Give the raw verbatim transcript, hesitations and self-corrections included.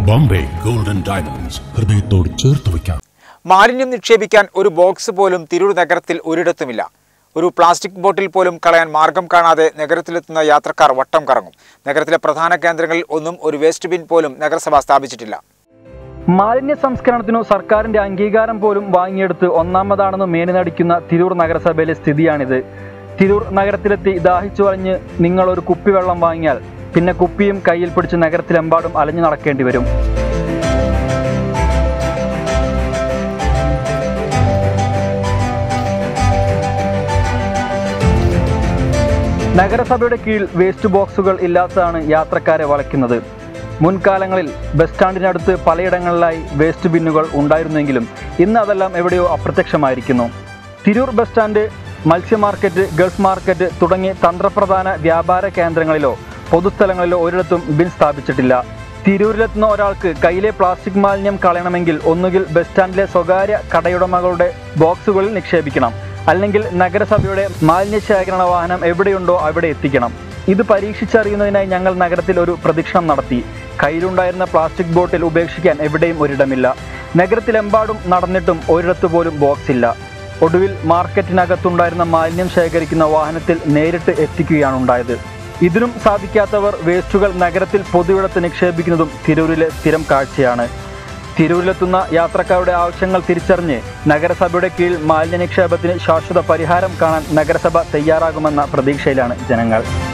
Bombay golden diamonds, ഹൃദയത്തോട് ചേർത്ത് വയ്ക്കാം. മാലിന്യം നിക്ഷേപിക്കാൻ ഒരു ബോക്സ് പോലും തിരൂർ നഗരത്തിൽ ഒരിടത്തുമില്ല. ഒരു പ്ലാസ്റ്റിക് ബോട്ടിൽ പോലും കളയാൻ മാർഗം കാണാതെ നഗരത്തിലെത്തുന്ന യാത്രക്കാർ വട്ടം കറങ്ങും. നഗരത്തിലെ പ്രധാന കേന്ദ്രങ്ങളിൽ ഒന്നും ഒരു വേസ്റ്റ് ബിൻ പോലും നഗരസഭ സ്ഥാപിച്ചിട്ടില്ല. മാലിന്യ സംസ്കരണത്തിനു സർക്കാരിന്റെ അംഗീകാരം പോലും വാങ്ങിയെടുത്ത് ഒന്നാമതാണെന്ന് മേനി നടിക്കുന്ന തിരൂർ നഗരസഭയിലെ സ്ഥിതിയാണിത്. തിരൂർ നഗരത്തിലെത്തി ദാഹിച്ചു വലഞ്ഞ് നിങ്ങൾ ഒരു കുപ്പിവെള്ളം വാങ്ങിയാൽ പിന്നെ കുപ്പിയും കയ്യിൽ പിടിച്ച് നഗരത്തിലെമ്പാടും അലഞ്ഞു നടക്കേണ്ടി വരും. നഗരസഭയുടെ കീഴിൽ വേസ്റ്റ് ബോക്സുകൾ ഇല്ലാത്തതാണ് യാത്രക്കാരെ വലയ്ക്കുന്നത്. മുൻകാലങ്ങളിൽ ബസ് സ്റ്റാൻഡിനടുത്ത് പലയിടങ്ങളിലായി വേസ്റ്റ് ബിന്നുകൾ ഉണ്ടായിരുന്നെങ്കിലും ഇന്ന് അതെല്ലാം എവിടെയോ അപ്രത്യക്ഷമായിരിക്കുന്നു. തിരൂർ ബസ് സ്റ്റാൻഡ്, മത്സ്യ മാർക്കറ്റ്, ഗൾഫ് മാർക്കറ്റ് തുടങ്ങി തന്ത്രപ്രധാന വ്യാപാര കേന്ദ്രങ്ങളിലോ പൊതുസ്ഥലങ്ങളിലോ ഒരിടത്തും ബിൻ സ്ഥാപിച്ചിട്ടില്ല. തിരൂരിലെത്തുന്ന ഒരാൾക്ക് കയ്യിലെ പ്ലാസ്റ്റിക് മാലിന്യം കളയണമെങ്കിൽ ഒന്നുകിൽ ബസ് സ്റ്റാൻഡിലെ സ്വകാര്യ കടയുടമകളുടെ ബോക്സുകളിൽ നിക്ഷേപിക്കണം, അല്ലെങ്കിൽ നഗരസഭയുടെ മാലിന്യ ശേഖരണ വാഹനം എവിടെയുണ്ടോ അവിടെ എത്തിക്കണം. ഇത് പരീക്ഷിച്ചറിയുന്നതിനായി ഞങ്ങൾ നഗരത്തിൽ ഒരു പ്രദക്ഷിണം നടത്തി. കയ്യിലുണ്ടായിരുന്ന പ്ലാസ്റ്റിക് ബോട്ടിൽ ഉപേക്ഷിക്കാൻ എവിടെയും ഒരിടമില്ല. നഗരത്തിലെമ്പാടും നടന്നിട്ടും ഒരിടത്തു പോലും ബോക്സ് ഇല്ല. ഒടുവിൽ മാർക്കറ്റിനകത്തുണ്ടായിരുന്ന മാലിന്യം ശേഖരിക്കുന്ന വാഹനത്തിൽ നേരിട്ട് എത്തിക്കുകയാണ് ഉണ്ടായത്. ഇതിനും സാധിക്കാത്തവർ വേസ്റ്റുകൾ നഗരത്തിൽ പൊതുവിടത്ത് നിക്ഷേപിക്കുന്നതും തിരൂരിലെ സ്ഥിരം കാഴ്ചയാണ്. തിരൂരിലെത്തുന്ന യാത്രക്കാരുടെ ആവശ്യങ്ങൾ തിരിച്ചറിഞ്ഞ് നഗരസഭയുടെ കീഴിൽ മാലിന്യ നിക്ഷേപത്തിന് ശാശ്വത പരിഹാരം കാണാൻ നഗരസഭ തയ്യാറാകുമെന്ന പ്രതീക്ഷയിലാണ് ജനങ്ങൾ.